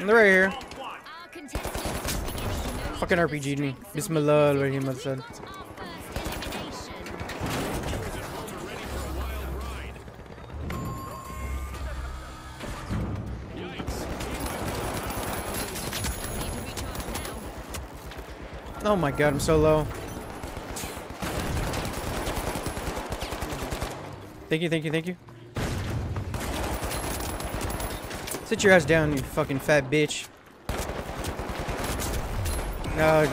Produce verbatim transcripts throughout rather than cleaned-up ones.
They're right here. Fucking R P G'd me. Bismillah already, Madsad. Oh my god, I'm so low. Thank you, thank you, thank you. Sit your ass down, you fucking fat bitch. No.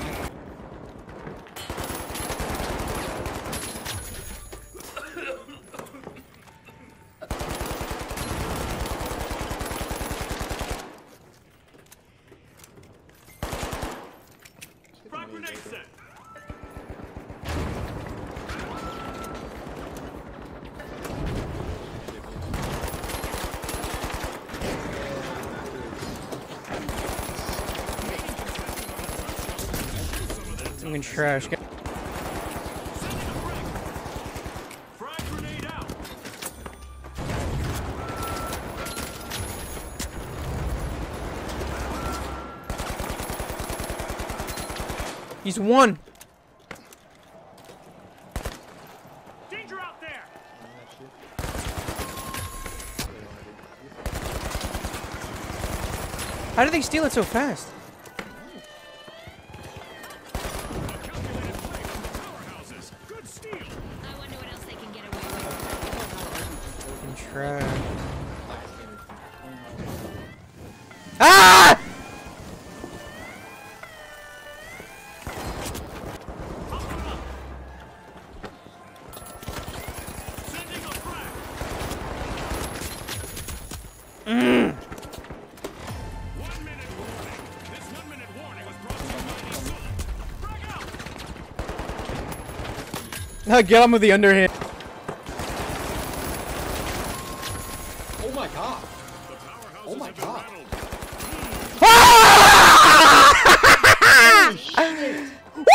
Fucking trash. He's one. Danger out there. How did they steal it so fast? Trash. Ah! Mm. One minute warning. This one minute warning was brought to you by Now get on with the underhand. Oh my god. Oh my god. Holy shit.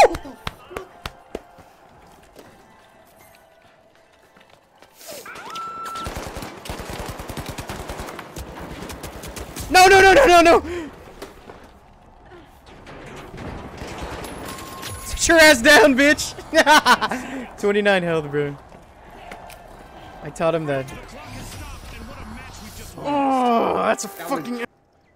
No, no, no, no, no, no. Sit your ass down, bitch. twenty-nine health, bro. I taught him that. Oh, that's a fucking.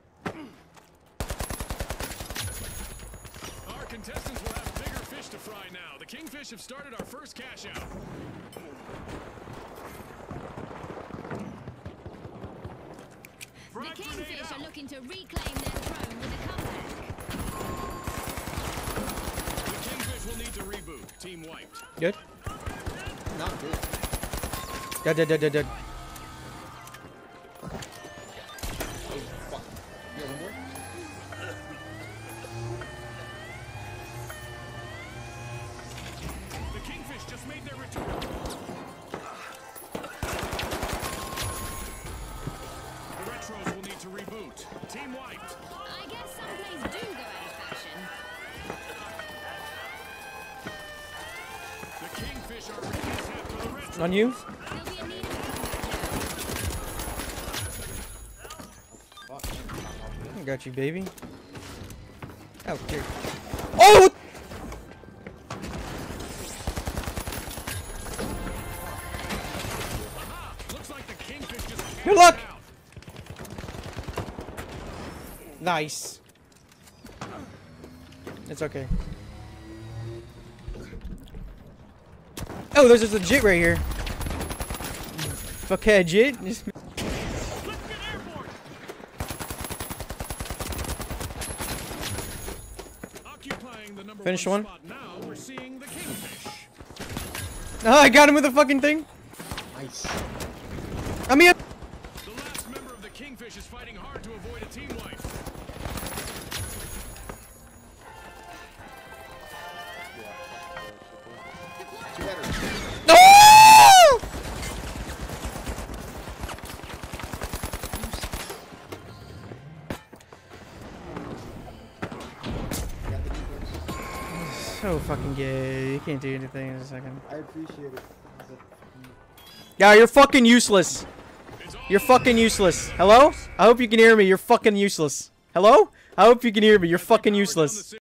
Our contestants will have bigger fish to fry now. The Kingfish have started our first cash out. The Kingfish are looking to reclaim their throne with a comeback. The Kingfish will need to reboot. Team wiped. Good. Not good. Dead, dead, dead, dead, dead. The Kingfish just made their return. The Retros will need to reboot. Team wiped. I guess some plays do go out of fashion. The Kingfish are reset for the Retros. On you? There'll be a need of I got you, baby. Oh, dear. Oh! Aha! Looks like the Kingfish just Good luck! out. Nice. It's okay. Oh, there's just a jit right here. Fuckhead jit. Let's get airborne. Occupying the number Finish one one. spot now, we're seeing the Kingfish. Oh, I got him with the fucking thing. Nice. I'm here. The last member of the Kingfish is fighting hard to avoid a team wipe. Oh! So fucking gay. You can't do anything in a second. I appreciate it. Yeah, you're fucking useless. You're fucking useless. Hello? I hope you can hear me. You're fucking useless. Hello? I hope you can hear me. You're fucking useless.